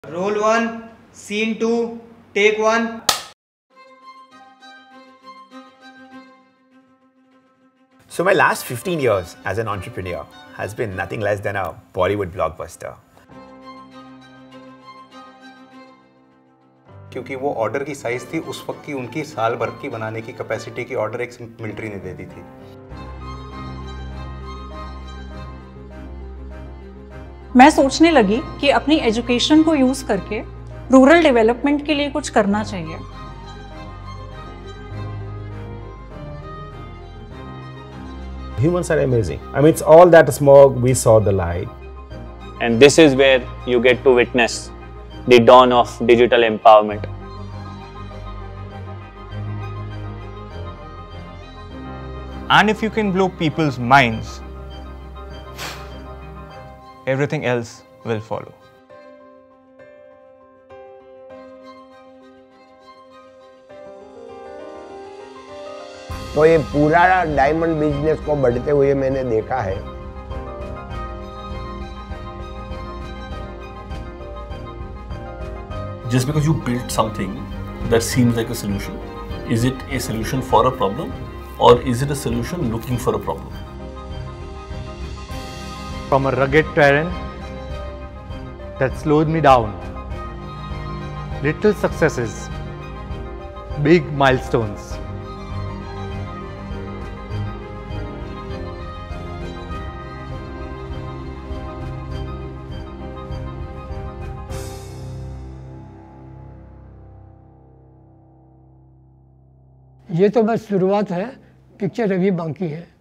Roll 1, scene 2, take 1. So my last 15 years as an entrepreneur has been nothing less than a Bollywood blockbuster. क्योंकि वो order की size थी उस वक्त की, उनकी साल भर की बनाने की कैपेसिटी की ऑर्डर एक मिलिट्री ने दे दी थी। मैं सोचने लगी कि अपनी एजुकेशन को यूज करके रूरल डेवलपमेंट के लिए कुछ करना चाहिए। Humans are amazing. I mean, it's all that smoke, we saw the light. And this is where you get to witness the dawn of digital empowerment. And if you can blow people's minds, everything else will follow. तो ये पूरा diamond business को बढ़ते हुए मैंने देखा है। Just because you built something that seems like a solution, is it a solution for a problem or is it a solution looking for a problem? From a rugged terrain that slowed me down, little successes, big milestones. ये तो बस शुरुआत है, picture अभी बाकी है।